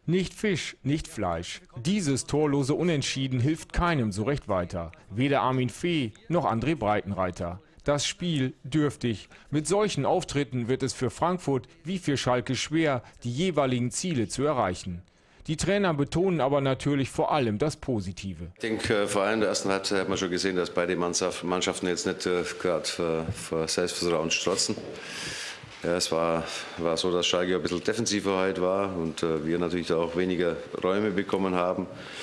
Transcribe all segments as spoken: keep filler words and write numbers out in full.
Nicht Fisch, nicht Fleisch. Dieses torlose Unentschieden hilft keinem so recht weiter. Weder Armin Fee noch André Breitenreiter. Das Spiel dürftig. Mit solchen Auftritten wird es für Frankfurt wie für Schalke schwer, die jeweiligen Ziele zu erreichen. Die Trainer betonen aber natürlich vor allem das Positive. Ich denke, vor allem in der ersten Halbzeit hat man schon gesehen, dass beide Mannschaften jetzt nicht äh, gerade vor, vor Selbstvertrauen strotzen. Ja, es war, war so, dass Schalke ein bisschen defensiver heute war und äh, wir natürlich auch weniger Räume bekommen haben.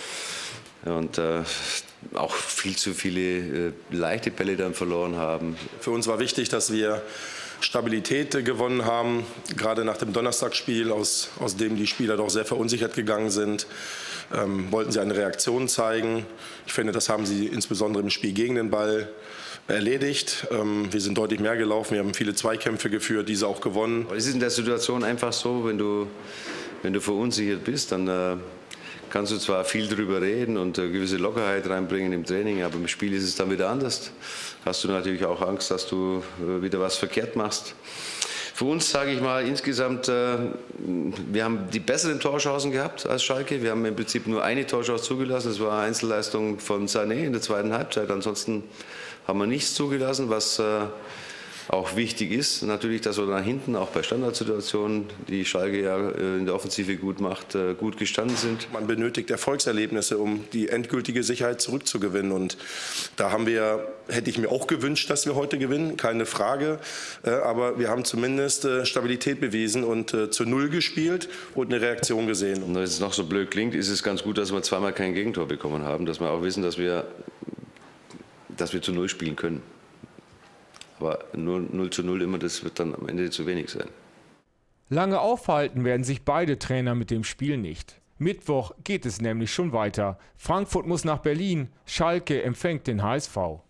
Und äh, auch viel zu viele äh, leichte Bälle dann verloren haben. Für uns war wichtig, dass wir Stabilität äh, gewonnen haben, gerade nach dem Donnerstagsspiel, aus, aus dem die Spieler doch sehr verunsichert gegangen sind. Ähm, wollten sie eine Reaktion zeigen. Ich finde, das haben sie insbesondere im Spiel gegen den Ball erledigt. Ähm, wir sind deutlich mehr gelaufen, wir haben viele Zweikämpfe geführt, diese auch gewonnen. Es ist in der Situation einfach so, wenn du, wenn du verunsichert bist, dann äh, kannst du zwar viel drüber reden und eine gewisse Lockerheit reinbringen im Training, aber im Spiel ist es dann wieder anders. Hast du natürlich auch Angst, dass du wieder was verkehrt machst. Für uns, sage ich mal, insgesamt, äh, wir haben die besseren Torchancen gehabt als Schalke. Wir haben im Prinzip nur eine Torchance zugelassen. Das war eine Einzelleistung von Sané in der zweiten Halbzeit. Ansonsten haben wir nichts zugelassen, was äh, auch wichtig ist. Natürlich, dass wir da hinten auch bei Standardsituationen, die Schalke ja äh, in der Offensive gut macht, äh, gut gestanden sind. Man benötigt Erfolgserlebnisse, um die endgültige Sicherheit zurückzugewinnen. Und da haben wir, hätte ich mir auch gewünscht, dass wir heute gewinnen, keine Frage. Äh, aber wir haben zumindest äh, Stabilität bewiesen und äh, zu Null gespielt und eine Reaktion gesehen. Und wenn es noch so blöd klingt, ist es ganz gut, dass wir zweimal kein Gegentor bekommen haben, dass wir auch wissen, dass wir, dass wir zu Null spielen können. Aber nur null zu null immer, das wird dann am Ende zu wenig sein. Lange aufhalten werden sich beide Trainer mit dem Spiel nicht. Mittwoch geht es nämlich schon weiter. Frankfurt muss nach Berlin, Schalke empfängt den H S V.